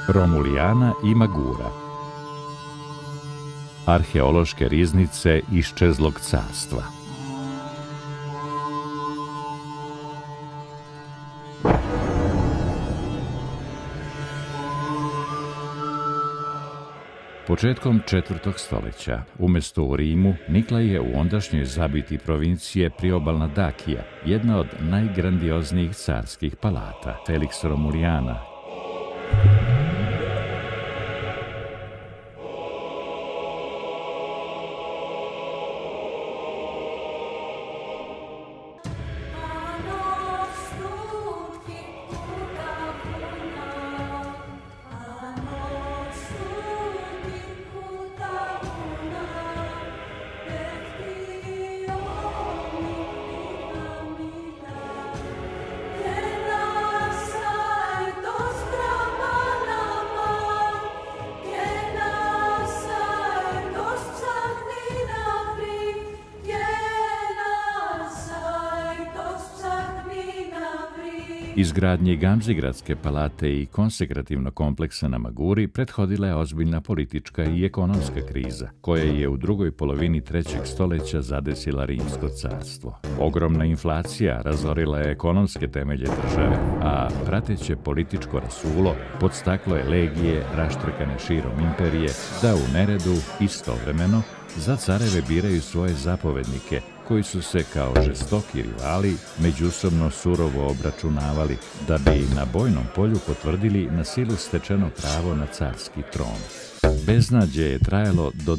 Romulijana i Magura. Arheološke riznice iščezlog carstva. Početkom 4. stoljeća, umjesto u Rimu, nikla je u ondašnjoj zabiti provincije priobalna Dakija, jedna od najgrandioznijih carskih palata, Felix Romulijana. Izgradnji Gamzigradske palate i konsekrativnog kompleksa na Maguri prethodila je ozbiljna politička i ekonomska kriza, koja je u drugoj polovini 3. stoljeća zadesila Rimsko carstvo. Ogromna inflacija razorila je ekonomske temelje države, a prateće političko rasulo podstaklo je legije raštrkane širom imperije da u neredu istovremeno za careve biraju svoje zapovednike, koji su se kao žestoki rivali međusobno surovo obračunavali da bi na bojnom polju potvrdili na silu stečeno pravo na carski tron. Beznađe je trajalo do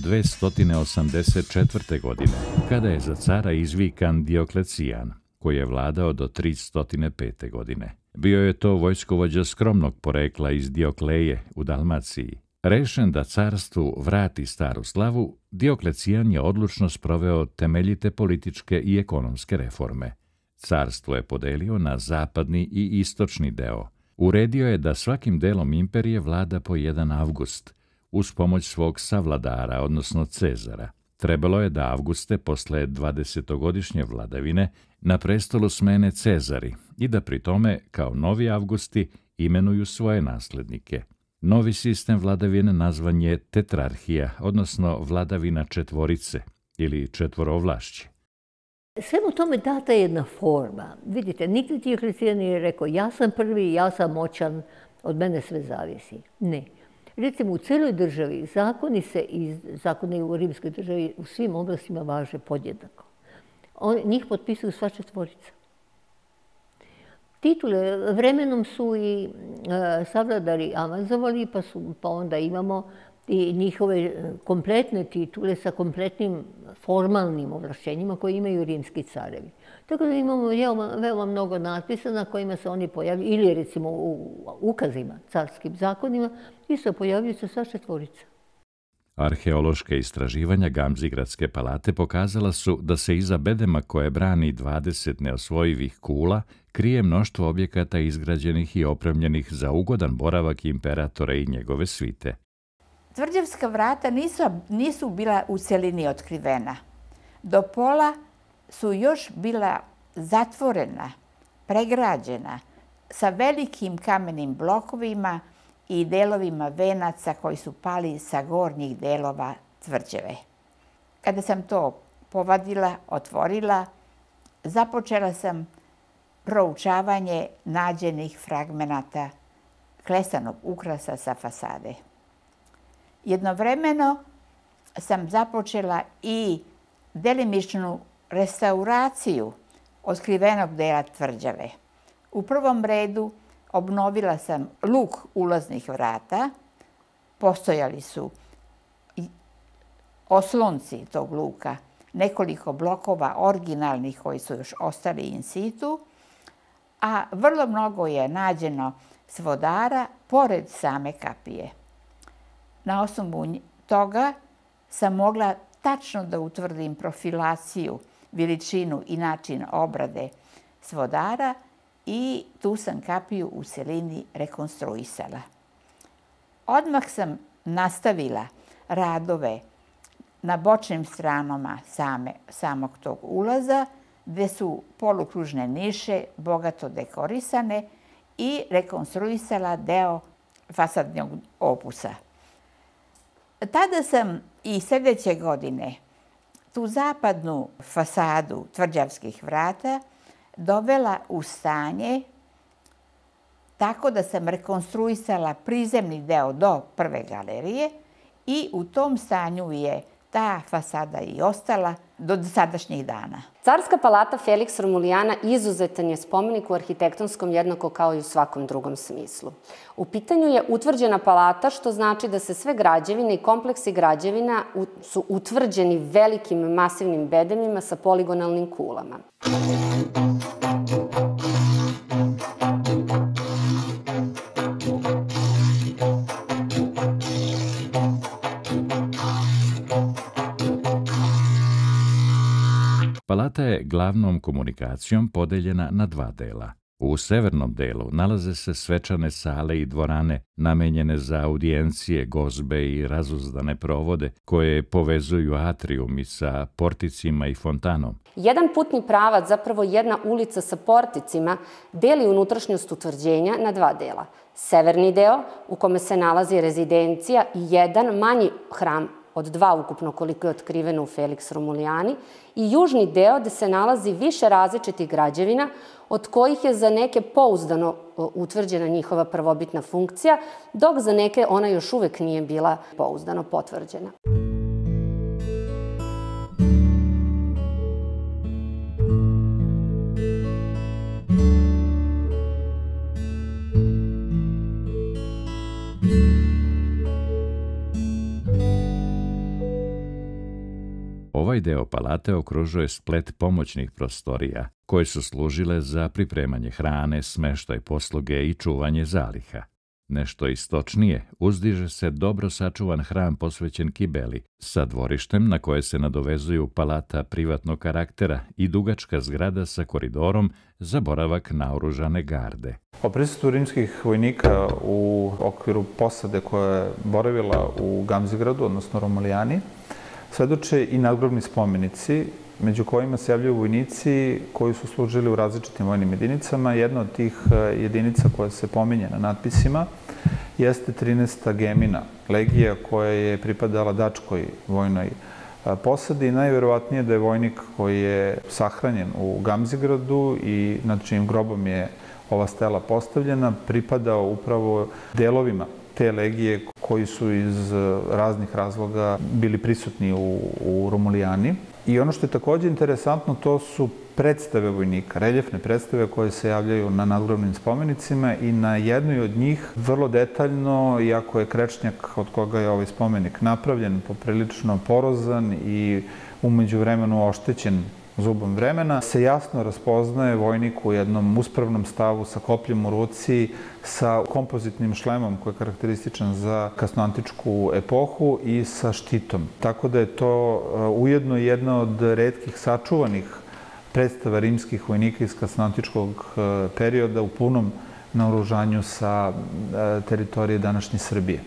284. godine, kada je za cara izvikan Dioklecijan, koji je vladao do 305. godine. Bio je to vojskovođa skromnog porekla iz Diokleje u Dalmaciji. Rešen da carstvu vrati staru slavu, Dioklecijan je odlučno sproveo temeljite političke i ekonomske reforme. Carstvo je podelio na zapadni i istočni deo. Uredio je da svakim delom imperije vlada po jedan Avgust, uz pomoć svog savladara, odnosno Cezara. Trebalo je da Avguste, posle 20-godišnje vladavine, na prestolu smene Cezari i da pri tome, kao novi Avgusti, imenuju svoje naslednike. Novi sistem vladavine nazvan je tetrarhija, odnosno vladavina četvorice ili četvorovlašće. Svemu tome data je jedna forma. Vidite, nigdje Dioklecijan nije rekao ja sam prvi, ja sam moćan, od mene sve zavisi. Ne. Recimo, u celoj državi zakoni u rimskoj državi u svim oblastima važe podjednako. Njih potpisuju sva četvorica. Titule vremenom su i savladari avanzovali, pa onda imamo i njihove kompletne titule sa kompletnim formalnim ovlašćenjima koje imaju rimski carevi. Tako da imamo veoma mnogo natpisa na kojima se oni pojavljaju, ili recimo u ukazima, carskim zakonima, isto pojavljuju se sva četvorica. Arheološke istraživanja Gamzigradske palate pokazala su da se iza bedema koje brani 20 neosvojivih kula krije mnoštvo objekata izgrađenih i opremljenih za ugodan boravak imperatora i njegove svite. Tvrđavska vrata nisu bila u celini otkrivena. Do pola su još bila zatvorena, pregrađena, sa velikim kamenim blokovima i delovima venaca koji su pali sa gornjih delova tvrđave. Kada sam to povadila, otvorila, započela sam proučavanje nađenih fragmenata klesanog ukrasa sa fasade. Jednovremeno sam započela i delimičnu restauraciju otkrivenog dela tvrđave. U prvom redu obnovila sam luk ulaznih vrata, postojali su oslonci tog luka, nekoliko blokova originalnih koji su još ostali in situ, a vrlo mnogo je nađeno svodara pored same kapije. Na osnovu toga sam mogla tačno da utvrdim profilaciju, veličinu i način obrade svodara i tu sam kapiju u celini rekonstruisala. Odmah sam nastavila radove na bočnim stranama samog tog ulaza, gde su polukružne niše bogato dekorisane i rekonstruisala deo fasadnog opusa. Tada sam i sljedeće godine tu zapadnu fasadu tvrđavskih vrata dovela u stanje tako da sam rekonstruisala prizemni deo do prve galerije i u tom stanju je ta fasada i ostala do sadašnjih dana. Carska palata Felix Romulijana izuzetan je spomenik u arhitektonskom jednako kao i u svakom drugom smislu. U pitanju je utvrđena palata, što znači da se sve građevine i kompleksi građevina su utvrđeni velikim masivnim bedemima sa poligonalnim kulama. Palata je glavnom komunikacijom podeljena na dva dela. U severnom delu nalaze se svečane sale i dvorane namenjene za audijencije, gozbe i razuzdane provode koje povezuju atrijumi sa porticima i fontanom. Jedan putni pravac, zapravo jedna ulica sa porticima, deli unutrašnjost utvrđenja na dva dela. Severni deo, u kome se nalazi rezidencija i jedan manji hram od dva ukupno koliko je otkriveno u Felix Romulijani, i južni deo gde se nalazi više različitih građevina, od kojih je za neke pouzdano utvrđena njihova prvobitna funkcija, dok za neke ona još uvek nije bila pouzdano potvrđena. Ovaj deo palate okružuje splet pomoćnih prostorija, koje su služile za pripremanje hrane, smeštaj posluge i čuvanje zaliha. Nešto istočnije uzdiže se dobro sačuvan hram posvećen Kibeli, sa dvorištem na koje se nadovezuju palata privatnog karaktera i dugačka zgrada sa koridorom za boravak naoružane garde. O prisustvu rimskih vojnika u okviru posade koja je boravila u Gamzigradu, odnosno Romulijani, svedoče i nadgrobni spomenici, među kojima se javljaju vojnici koji su služili u različitim vojnim jedinicama. Jedna od tih jedinica koja se pominje na natpisima jeste 13. Gemina, legija koja je pripadala dačkoj vojnoj posadi. Najverovatnije da je vojnik koji je sahranjen u Gamzigradu i nad čijim grobom je ova stela postavljena, pripadao upravo delovima te legije koji su iz raznih razloga bili prisutni u Romulijani. I ono što je takođe interesantno, to su predstave vojnika, reljefne predstave koje se javljaju na nadgrobnim spomenicima i na jednoj od njih vrlo detaljno, iako je krečnjak od koga je ovaj spomenik napravljen, poprilično porozan i u međuvremenu oštećen zubom vremena, se jasno raspoznaje vojnik u jednom uspravnom stavu sa kopljem u ruci, sa kompozitnim šlemom koji je karakterističan za kasnoantičku epohu i sa štitom. Tako da je to ujedno jedna od retkih sačuvanih predstava rimskih vojnika iz kasnoantičkog perioda u punom naoružanju sa teritorije današnje Srbije.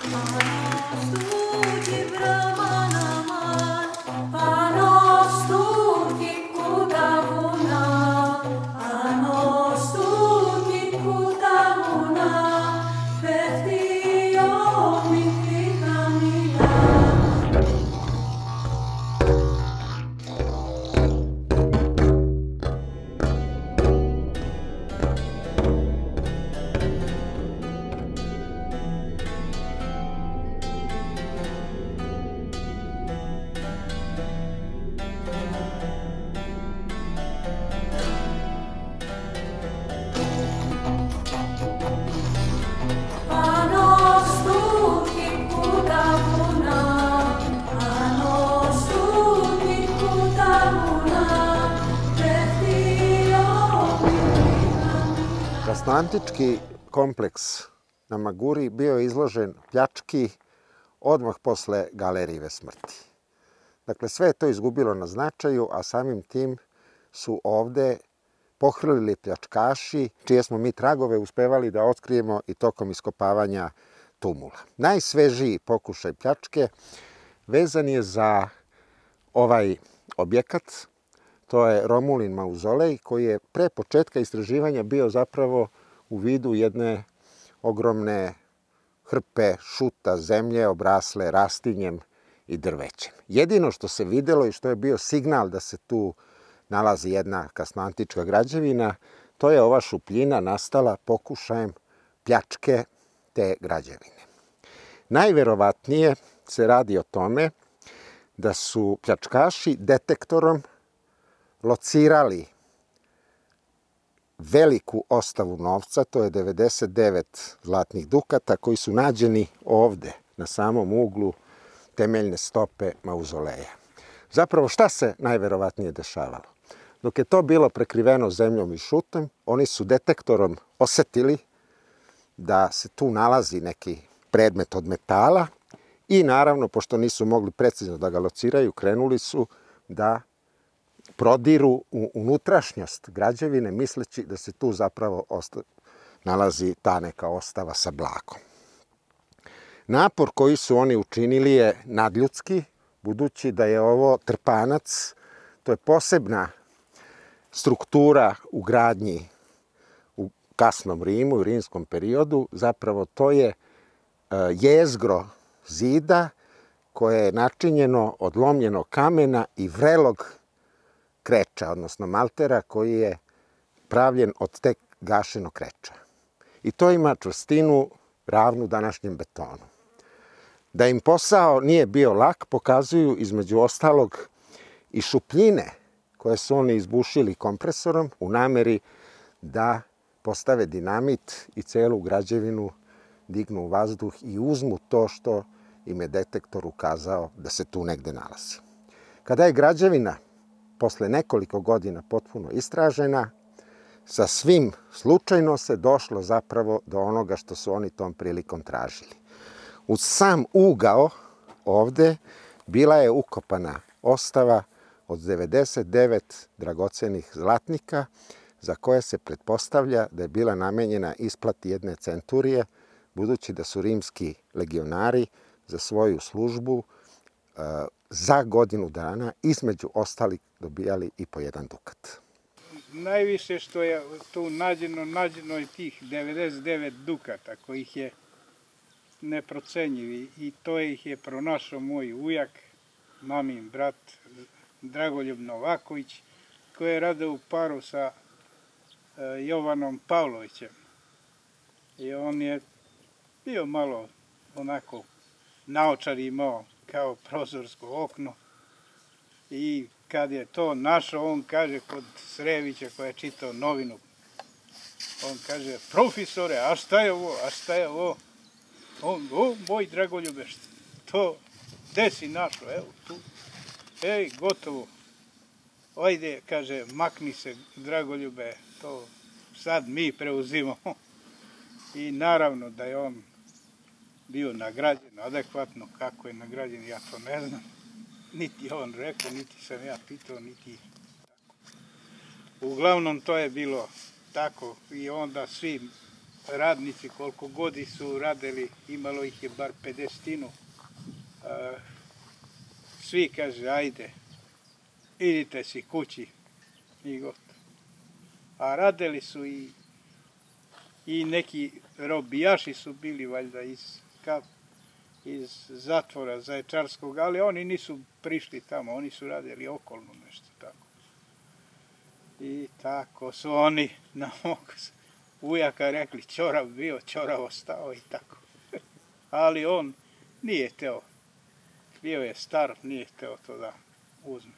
Kasnoantički kompleks na Maguri bio je izložen pljački odmah posle Galerije smrti. Dakle, sve je to izgubilo na značaju, a samim tim su ovde pohrlili pljačkaši, čije smo mi tragove uspevali da otkrijemo i tokom iskopavanja tumula. Najsvežiji pokušaj pljačke vezan je za ovaj objekat. To je Romulin mauzolej, koji je pre početka istraživanja bio zapravo u vidu jedne ogromne hrpe šuta zemlje obrasle rastinjem i drvećem. Jedino što se videlo i što je bio signal da se tu nalazi jedna kasnoantička građevina, to je ova šupljina nastala pokušajem pljačke te građevine. Najverovatnije se radi o tome da su pljačkaši detektorom locirali veliku ostavu novca, to je 99 zlatnih dukata, koji su nađeni ovde, na samom uglu temeljne stope mauzoleja. Zapravo, šta se najverovatnije dešavalo? Dok je to bilo prekriveno zemljom i šutom, oni su detektorom osetili da se tu nalazi neki predmet od metala i naravno, pošto nisu mogli precizno da ga lociraju, krenuli su da prodiru u unutrašnjost građevine, misleći da se tu zapravo nalazi ta neka ostava sa blagom. Napor koji su oni učinili je nadljudski, budući da je ovo trpanac, to je posebna struktura u gradnji u kasnom Rimu, u rimskom periodu. Zapravo to je jezgro zida koje je načinjeno od lomljenog kamena i vrelog kreča, odnosno maltera, koji je pravljen od tek gašenog kreča. I to ima čvrstinu ravnu današnjem betonu. Da im posao nije bio lak, pokazuju između ostalog i šupljine koje su oni izbušili kompresorom u nameri da postave dinamit i celu građevinu dignu u vazduh i uzmu to što im je detektor ukazao da se tu negde nalazi. Kada je građevina posle nekoliko godina potpuno istražena, sa svim slučajno se došlo zapravo do onoga što su oni tom prilikom tražili. Uz sam ugao ovde bila je ukopana ostava od 99 dragocenih zlatnika za koje se pretpostavlja da je bila namenjena isplati jedne centurije, budući da su rimski legionari za svoju službu za godinu dana između ostalih dobijali i po 1 dukat. Najviše što je tu nađeno je tih 99 dukata kojih je neprocenjivi i to ih je pronašao moj ujak, mamin brat Dragoljub Novaković, koji je radio u paru sa Jovanom Pavlovićem. I on je bio malo onako naočar imao kao prozorsko okno i kad je to našao, on kaže kod Srevića koja je čitao novinu, on kaže, profesore, a šta je ovo, a šta je ovo? On, moj Dragoljube, to, gde si našao, evo tu, ej, gotovo, ajde, kaže, makni se, Dragoljube, to sad mi preuzimamo. I naravno da je on bio nagrađen adekvatno, kako je nagrađen, ja to ne znam. Niti on rekao, niti sam ja pitao, niti tako. Uglavnom to je bilo tako i onda svi radnici koliko godi su radili, imalo ih je bar 50-inu. Svi kaže, ajde, idite si kući i gotovo. A radili su i neki robijaši su bili valjda iz zatvora Zaječarskog, ali oni nisu prišli tamo, oni su radili okolno nešto tako. I tako su oni na mog ujaka rekli, ćorav bio, ćorav ostao i tako. Ali on nije hteo, bio je star, nije hteo to da uzme.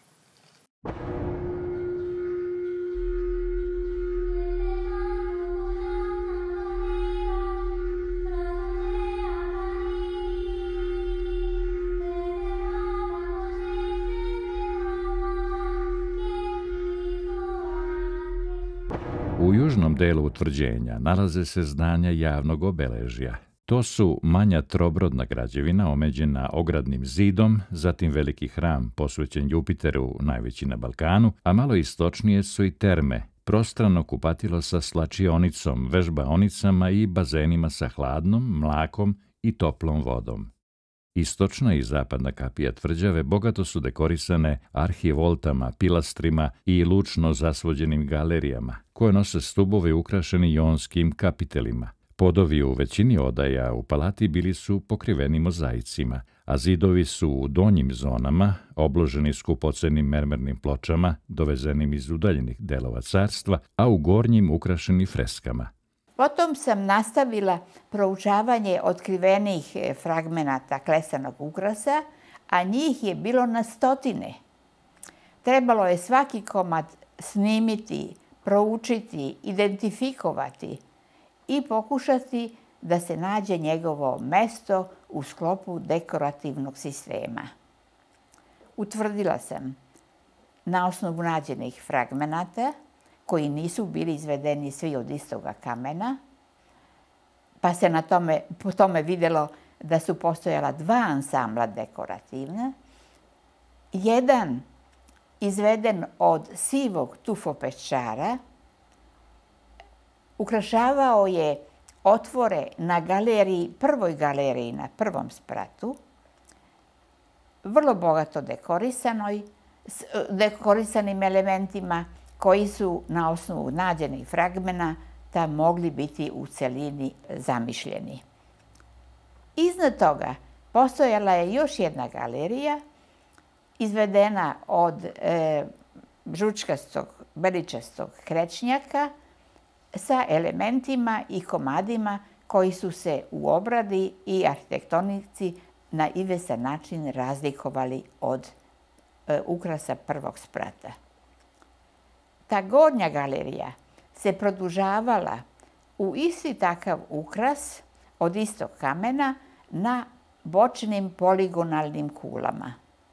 U južnom delu utvrđenja nalaze se zdanja javnog obeležja. To su manja trobrodna građevina omeđena ogradnim zidom, zatim veliki hram posvećen Jupiteru, najveći na Balkanu, a malo istočnije su i terme, prostrano kupatilo sa slačionicom, vežbaonicama i bazenima sa hladnom, mlakom i toplom vodom. Istočna i zapadna kapija tvrđave bogato su dekorisane arhivoltama, pilastrima i lučno zasvođenim galerijama, koje nose stubove ukrašeni jonskim kapitelima. Podovi u većini odaja u palati bili su pokriveni mozaicima, a zidovi su u donjim zonama obloženi skupocenim mermernim pločama dovezenim iz udaljenih delova carstva, a u gornjim ukrašeni freskama. Potom sam nastavila proučavanje otkrivenih fragmenata klesanog ukrasa, a njih je bilo na stotine. Trebalo je svaki komad snimiti, proučiti, identifikovati i pokušati da se nađe njegovo mesto u sklopu dekorativnog sistema. Utvrdila sam na osnovu nađenih fragmenata, koji nisu bili izvedeni svi od istoga kamena, pa se po tome vidjelo da su postojala dva ansambla dekorativna. Jedan izveden od sivog tufopeščara, ukrašavao je otvore na galeriji, prvoj galeriji na prvom spratu, vrlo bogato dekorisanim elementima koji su na osnovu nađenih fragmenata mogli biti u celini zamišljeni. Iznad toga postojala je još jedna galerija izvedena od žučkastog, beličastog krečnjaka sa elementima i komadima koji su se u obradi i arhitektonici na izvestan način razlikovali od ukrasa prvog sprata. Ta gornja galerija se produžavala u isti takav ukras od istog kamena na bočnim poligonalnim kulama.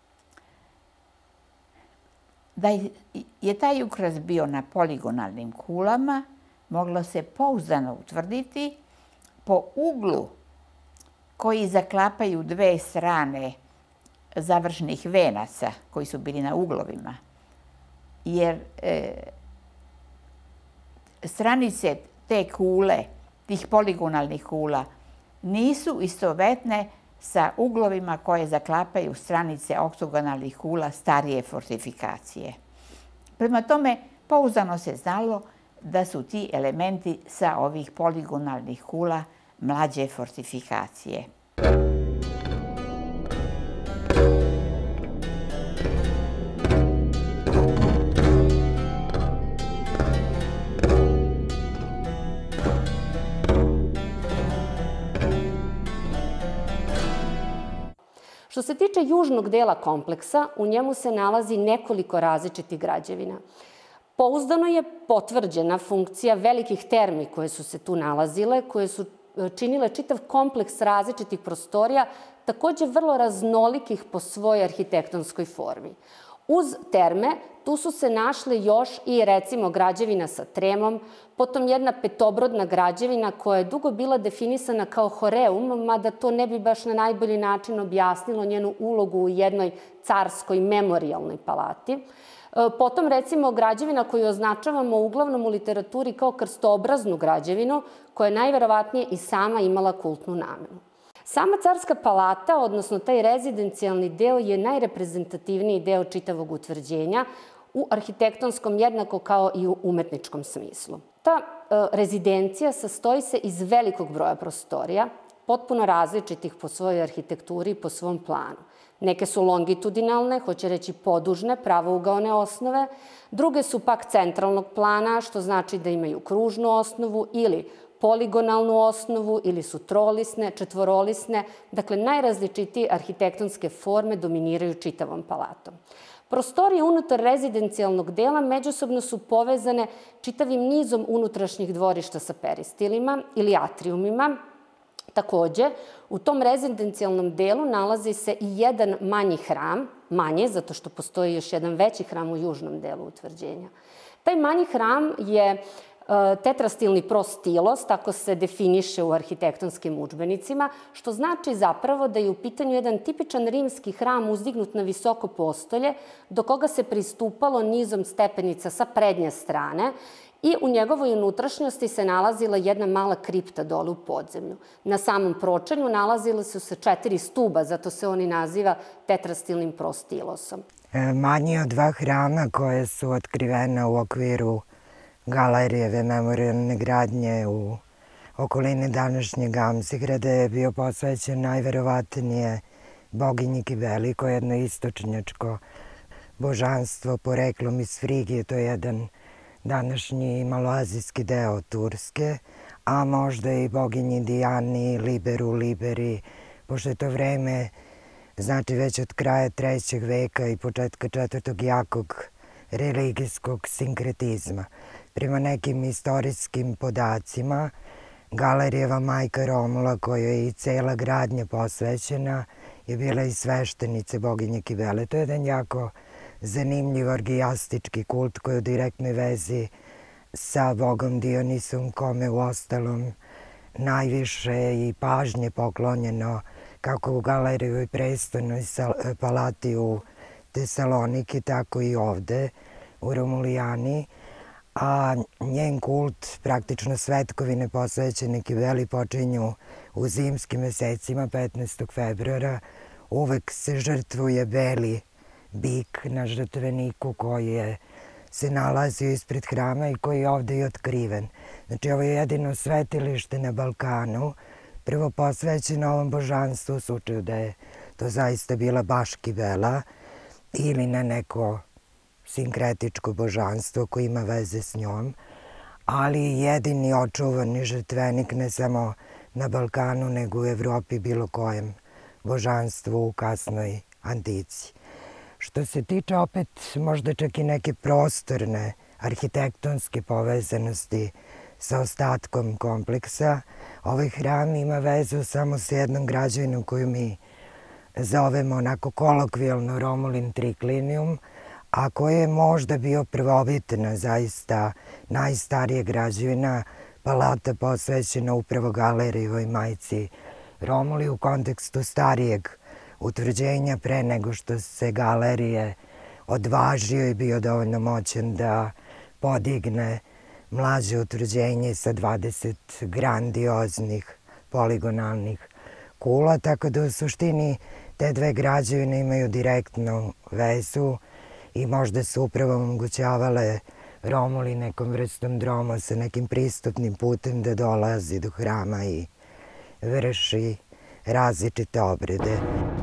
Da je taj ukras bio na poligonalnim kulama, moglo se pouzdano utvrditi po uglu koji zaklapaju dve strane završnih venaca koji su bili na uglovima. Jer stranice te kule, tih poligonalnih kula, nisu istovetne sa uglovima koje zaklapaju stranice oktogonalnih kula starije fortifikacije. Prema tome, pouzdano se znalo da su ti elementi sa ovih poligonalnih kula mlađe fortifikacije. Što se tiče južnog dela kompleksa, u njemu se nalazi nekoliko različitih građevina. Pouzdano je potvrđena funkcija velikih termi koje su se tu nalazile, koje su činile čitav kompleks različitih prostorija, takođe vrlo raznolikih po svojoj arhitektonskoj formi. Uz terme tu su se našle još i recimo građevina sa tremom, potom jedna petobrodna građevina koja je dugo bila definisana kao horeum, mada to ne bi baš na najbolji način objasnilo njenu ulogu u jednoj carskoj memorijalnoj palati. Potom, recimo, građevina koju označavamo uglavnom u literaturi kao krstoobraznu građevinu, koja je najverovatnije i sama imala kultnu namenu. Sama carska palata, odnosno taj rezidencijalni deo, je najreprezentativniji deo čitavog utvrđenja u arhitektonskom jednako kao i u umetničkom smislu. Ta rezidencija sastoji se iz velikog broja prostorija, potpuno različitih po svojoj arhitekturi i po svom planu. Neke su longitudinalne, hoće reći podužne, pravougaone osnove, druge su pak centralnog plana, što znači da imaju kružnu osnovu ili poligonalnu osnovu, ili su trolisne, četvorolisne, dakle najrazličitije arhitektonske forme dominiraju čitavom palatom. Prostorije unutar rezidencijalnog dela međusobno su povezane čitavim nizom unutrašnjih dvorišta sa peristilima ili atriumima. Takođe, u tom rezidencijalnom delu nalazi se i jedan manji hram, manje, zato što postoji još jedan veći hram u južnom delu utvrđenja. Taj manji hram je tetrastilni prostilos, tako se definiše u arhitektonskim udžbenicima, što znači zapravo da je u pitanju jedan tipičan rimski hram uzdignut na visoko postolje, do koga se pristupalo nizom stepenica sa prednje strane i u njegovoj unutrašnjosti se nalazila jedna mala kripta dole u podzemlju. Na samom pročelju nalazile su se 4 stuba, zato se oni naziva tetrastilnim prostilosom. Manje od 2 hrama koje su otkrivena u okviru Galerijeve memorijalne gradnje u okoline današnje Gamzigrada je bio posvećen najverovatnije boginji Kibeli, koja je jedno istočnjačko božanstvo poreklom iz Frigije. To je jedan današnji maloazijski deo Turske, a možda i boginji Dijani, Liberu, Liberi, pošto je to vreme, znači već od kraja 3. veka i početka 4. jakog religijskog sinkretizma. Prema nekim istorijskim podacima, Galerijeva majka Romula, kojoj je i cela gradnja posvećena, je bila i sveštenica boginje Kibele. To je jedan jako zanimljiv orgijastički kult koji je u direktnoj vezi sa bogom Dionisom, kome u ostalom najviše i pažnje poklonjeno kako u Galerijevoj prestolnoj palati u Tesaloniki, tako i ovde u Romulijani. A njen kult, praktično svetkovine posvećene Kibeli, počinju u zimskim mesecima 15. februara. Uvek se žrtvuje beli bik na žrtveniku koji se nalazio ispred hrama i koji je ovde i otkriven. Znači, ovo je jedino svetilište na Balkanu, prvo posvećeno ovom božanstvu, u slučaju da je to zaista bila baš Kibela ili na neko sinkretičko božanstvo koje ima veze s njom, ali jedini očuvani žrtvenik ne samo na Balkanu, nego u Evropi, bilo kojem božanstvu u kasnoj antici. Što se tiče opet možda čak i neke prostorne arhitektonske povezanosti sa ostatkom kompleksa, ovaj hram ima vezu samo sa jednom građevinom koju mi zovemo onako kolokvijalno Romulin triklinijum, a koja je možda bio prvobitna, zaista najstarija građevina, palata posvećena upravo Galerijevoj majci Romuli u kontekstu starijeg utvrđenja pre nego što se Galerije odvažio i bio dovoljno moćan da podigne mlađe utvrđenje sa 20 grandioznih poligonalnih kula, tako da u suštini te dve građevine imaju direktnu vezu i možda su upravo omogućavale Romuli nekom vrstom droma sa nekim pristupnim putem da dolazi do hrama i vrši različite obrede.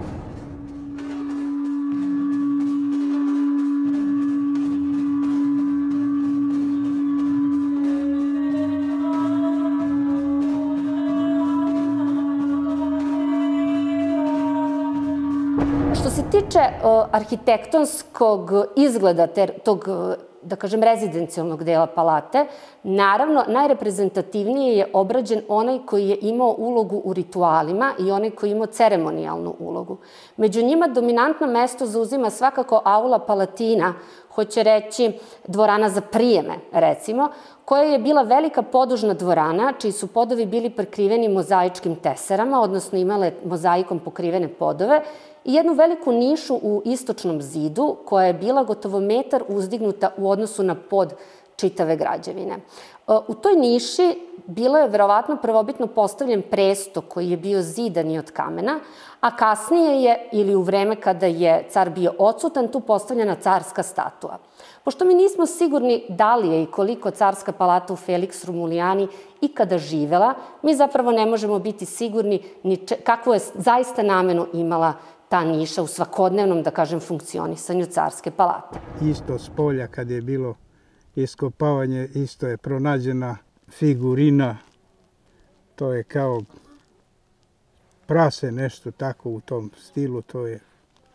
Što se tiče arhitektonskog izgleda tog, da kažem, rezidencijalnog dela palate, naravno, najreprezentativnije je obrađen onaj koji je imao ulogu u ritualima i onaj koji je imao ceremonijalnu ulogu. Među njima dominantno mesto zauzima svakako aula palatina, hoće reći dvorana za prijeme, recimo, koja je bila velika podužna dvorana, čiji su podovi bili prekriveni mozaičkim teserama, odnosno imale mozaikom pokrivene podove, i jednu veliku nišu u istočnom zidu, koja je bila gotovo metar uzdignuta u odnosu na pod čitave građevine. U toj niši bilo je verovatno prvobitno postavljen presto koji je bio zidan i od kamena, a kasnije je, ili u vreme kada je car bio odsutan, tu postavljena carska statua. Pošto mi nismo sigurni da li je i koliko carska palata u Felix Romulijani ikada živela, mi zapravo ne možemo biti sigurni ni kakvu je zaista namenu imala ta niša u svakodnevnom, da kažem, funkcionisanju carske palate. Isto s polja kad je bilo iskopavanje, isto je pronađena figurina, to je kao prase, nešto tako u tom stilu, to je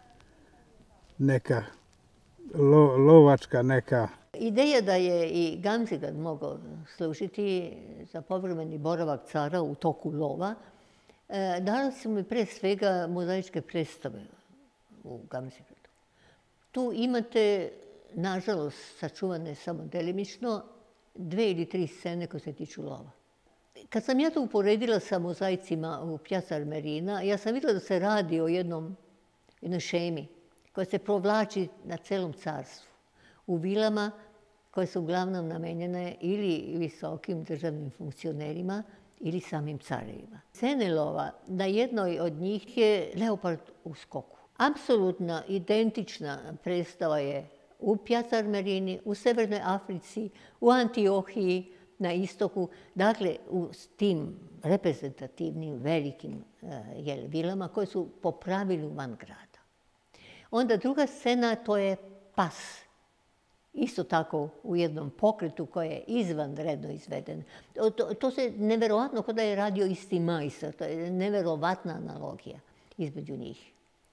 neka lovačka neka. Ideja da je i Gamzigrad mogao služiti za povremeni boravak cara u toku lova, dali su mi pre svega mozaičke predstave u Gamzigradu. Tu imate, nažalost, sačuvane samo delimično, 2 ili 3 scene koje se tiču lova. Kad sam ja to uporedila sa mozaicima u Piazza Armerina, ja sam vidjela da se radi o jednoj šemi koja se provlači na celom carstvu, u vilama koje su uglavnom namenjene ili visokim državnim funkcionerima ili samim carevima. Scene lova, na jednoj od njih je leopard u skoku. Apsolutno identična predstava je u Piazza Armerini, u Severnoj Africi, u Antiohiji, na istoku, dakle u tim reprezentativnim velikim vilama koje su po pravilu van grada. Onda druga scena, to je pas. Isto tako u jednom pokretu koji je izvanredno izveden. To se neverovatno kao da je radio isti majstor, to je neverovatna analogija između njih.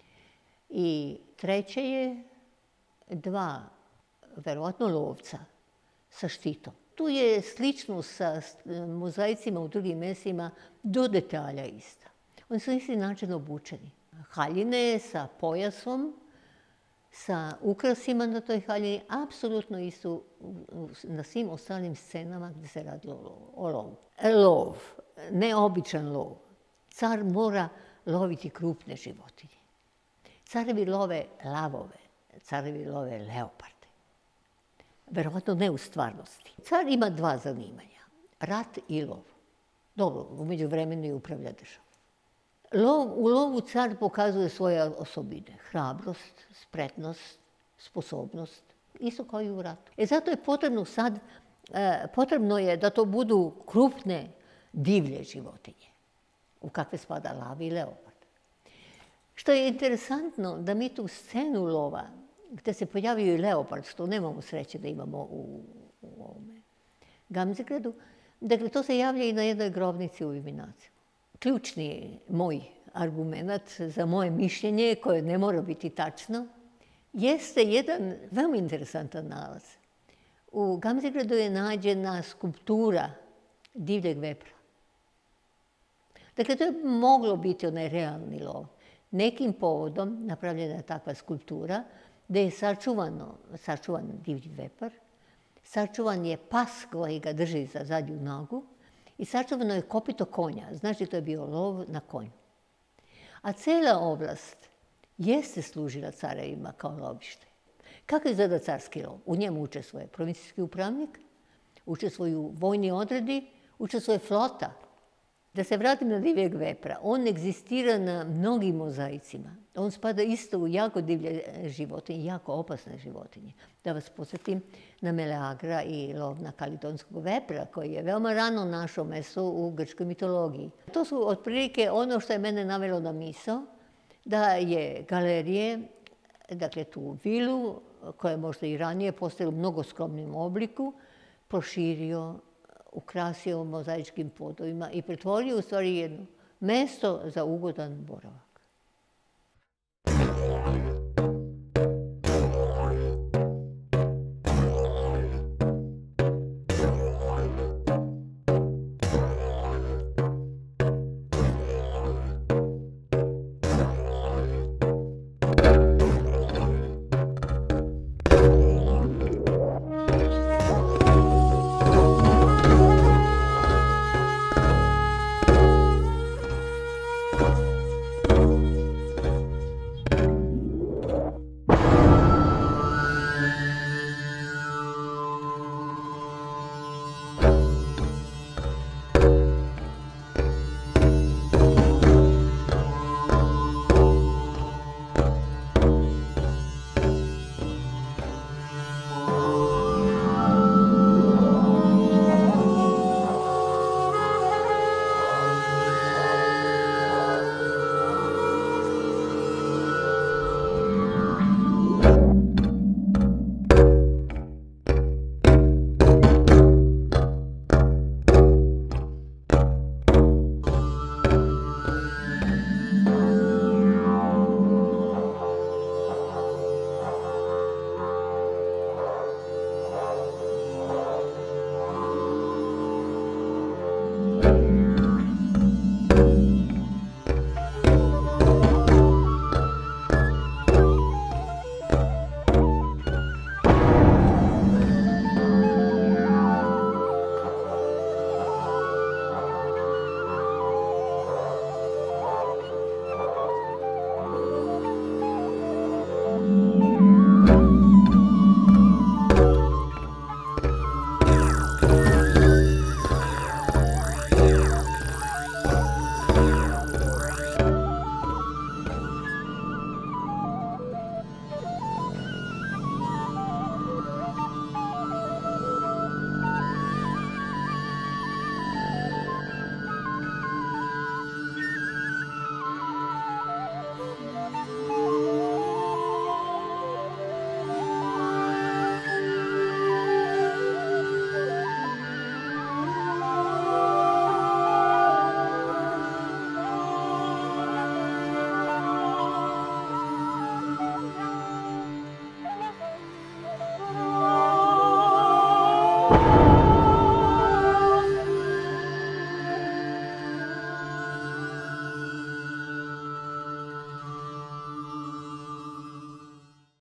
I treće je dva, verovatno lovca, sa štitom. Tu je slično sa mozaicima u drugim mestima do detalja ista. Oni su isti način obučeni. Haljine sa pojasom, sa ukrasima na toj haljini, apsolutno isto na svim ostalim scenama gdje se radi o lovu. Lov, neobičan lov. Car mora loviti krupne životinje. Carevi love lavove, carevi love leoparde. Verovatno ne u stvarnosti. Car ima dva zanimanja, rat i lov. Dobro, umeđu vremenu i upravlja državom. U lovu car pokazuje svoje osobine, hrabrost, spretnost, sposobnost, isto kao i u ratu. Zato je potrebno je da to budu krupne, divlje životinje, u kakve spada lav i leopard. Što je interesantno da mi tu scenu lova, gdje se pojavio i leopard, što nemamo sreće da imamo u ovome Gamzigradu, dakle to se javlja i na jednoj grobnici u Viminacijama. Ključni moj argument za moje mišljenje, koje ne mora biti tačno, jeste jedan veoma interesantan nalaz. U Gamzigradu je nađena skulptura divljeg vepra. Dakle, to je moglo biti onaj realni lov. Nekim povodom napravljena je takva skulptura gdje je sačuvan divlji vepar, sačuvan je pas koji ga drži za zadnju nogu i sačuvano je kopito konja, znači to je bio lov na konju. A cela oblast jeste služila carevima kao lovište. Kako izgleda carski lov? U njemu učestvuje provincijski upravnik, učestvuju vojni odredi, učestvuje flota. Da se vratim na divljeg vepra, on egzistira na mnogim mozaicima. On spada isto u jako divlje životinje, jako opasne životinje. Da vas podsjetim na Meleagra i lov na kalidonskog vepra, koji je veoma rano našo mesto u grčkoj mitologiji. To su otprilike ono što je mene navelo na misao, da je galerije, dakle tu vilu, koja je možda i ranije postojala u mnogo skromnim obliku, proširio, ukrasio mozaičkim podovima i pretvorio u stvari jedno mesto za ugodan boravak.